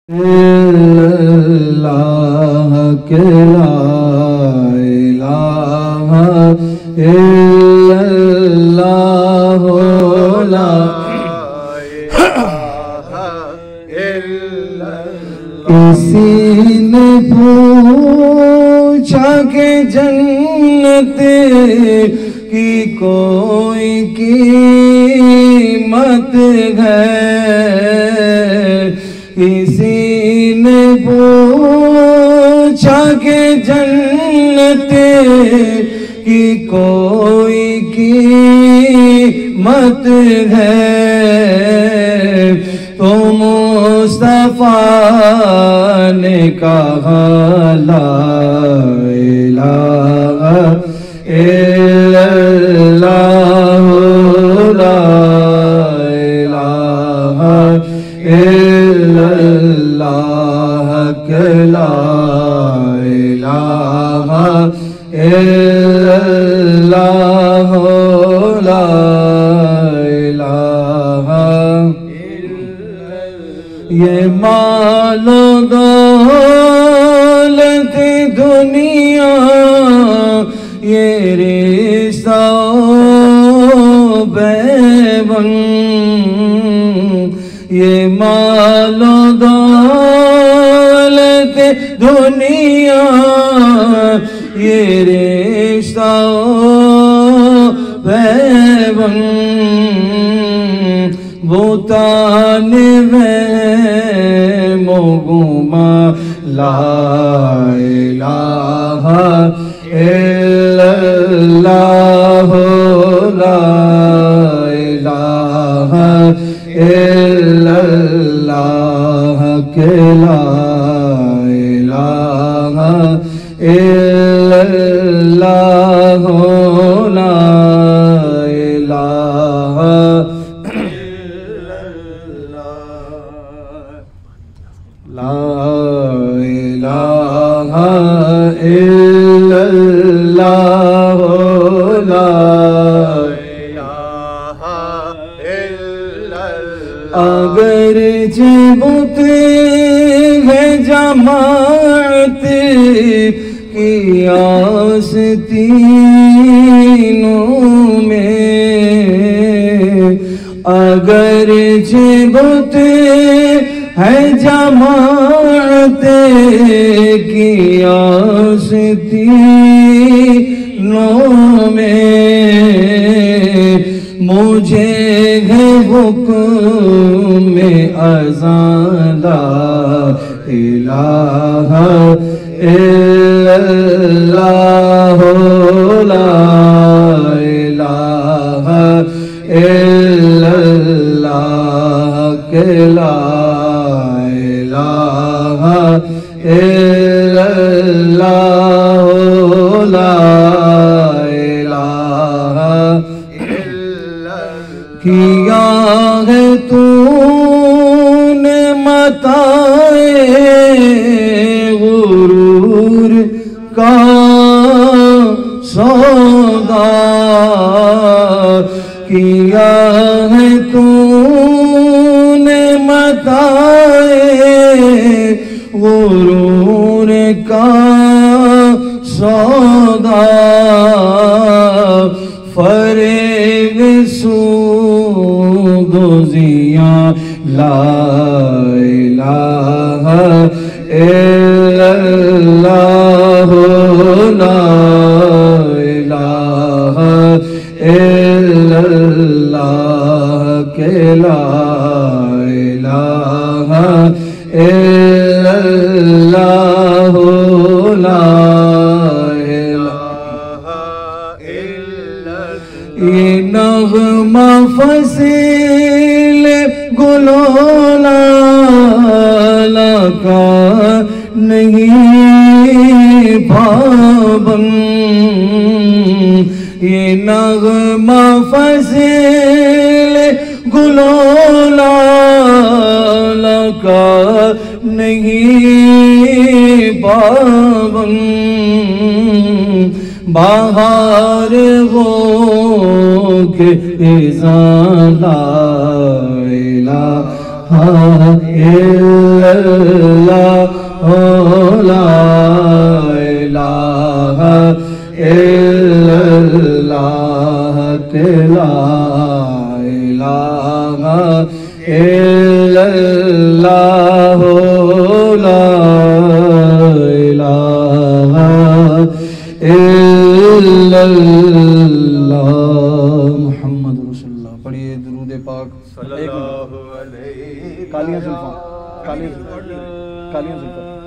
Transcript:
اللہ کے لا الہ الا اللہ لا الہ الا اللہ۔ کسی نے پوچھا کہ جنت کی کوئی قیمت ہے، کسی نے پوچھا کہ جنت کی کوئی قیمت ہے، تو مصطفیٰ نے کہا لا الہ الا اللہ لا الہ الا اللہ لا الہ الا اللہ لا الہ الا اللہ۔ یہ مال و دولت دنیا، یہ رشتہ بیبن، یہ مال و دولت دنیا، یہ رشتہ بیبن، بتان وہم و گما لا الہ الا اللہ لا الہ الا اللہ لا الہ الا اللہ لا الہ الا اللہ لا الہ الا اللہ لا الہ الا اللہ۔ اگرچہ بت ہے جماعت کی آستینوں میں، اگرچہ بت ہے جماعت کی آستینوں میں، مجھے ہے حکم اذان لا الہ الا اللہ لا الہ الا اللہ لا الہ الا اللہ لا الہ الا اللہ۔ کیا ہے تو نے متاع غرور کا سودا، کیا ہے تو نے متاع غرور کا سودا، فریب سود و زیاں لا الہ الا اللہ لا الہ الا اللہ لا الہ الا اللہ لا الہ الا اللہ۔ یہ نغمہ فصیل گلولا کا نہیں پابند، یہ نغمہ فصیل گلولا کا نہیں پابند، بہار ہو کے اذان لا الہ إلا الله لا إله إلا الله لا إله إلا الله لا إله إلا الله محمد رسول اللہ. پڑھیے درود پاک صلی اللہ علیہ وسلم. کالیاں زلفاں